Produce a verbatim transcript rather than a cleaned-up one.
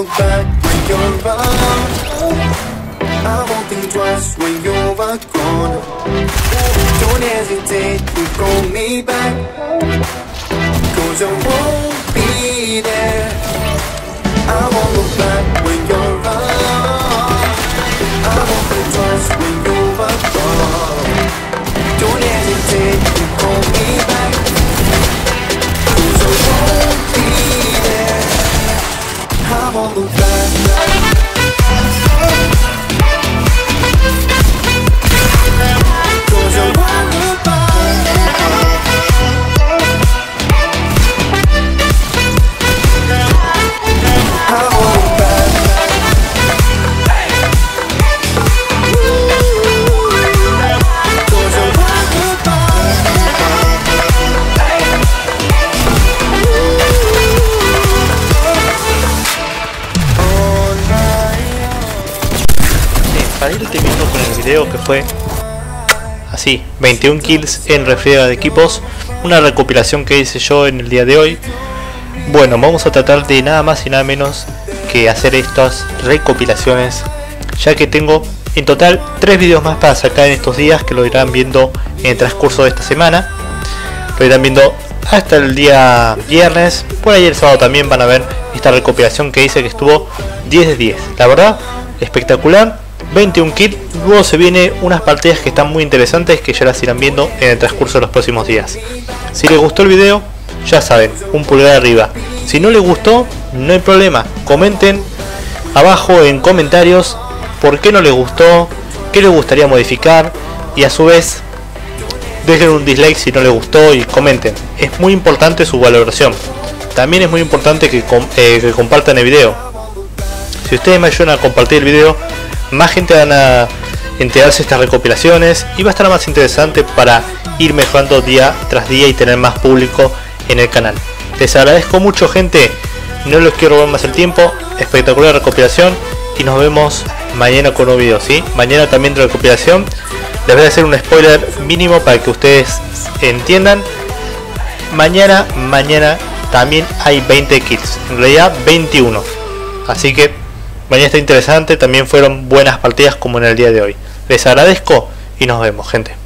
look back when you're around. I won't think twice when you're gone. Don't hesitate to call me back, cause I won't be there. I won't look back when you're around. I won't think twice when you're gone. Don't hesitate to call me back, cause I won't be there. I won't look back. Para ir terminando con el video, que fue así, veintiún kills en refriega de equipos, una recopilación que hice yo en el día de hoy. Bueno, vamos a tratar de nada más y nada menos que hacer estas recopilaciones, ya que tengo en total tres videos más para sacar en estos días, que lo irán viendo en el transcurso de esta semana. Lo irán viendo hasta el día viernes, por ahí el sábado también van a ver esta recopilación que hice, que estuvo diez de diez, la verdad, espectacular. veintiún kills, luego se vienen unas partidas que están muy interesantes, que ya las irán viendo en el transcurso de los próximos días. Si les gustó el video, ya saben, un pulgar arriba. Si no les gustó, no hay problema, comenten abajo en comentarios por qué no les gustó, qué les gustaría modificar, y a su vez dejen un dislike si no les gustó y comenten. Es muy importante su valoración. También es muy importante que, eh, que compartan el video. Si ustedes me ayudan a compartir el video, más gente van a enterarse de estas recopilaciones y va a estar más interesante para ir mejorando día tras día y tener más público en el canal. Les agradezco mucho, gente, no les quiero robar más el tiempo. Espectacular recopilación y nos vemos mañana con un video, ¿sí? Mañana también de recopilación. Les voy a hacer un spoiler mínimo para que ustedes entiendan. Mañana, mañana también hay veinte kills, en realidad veintiuno, así que mañana está interesante. También fueron buenas partidas como en el día de hoy. Les agradezco y nos vemos, gente.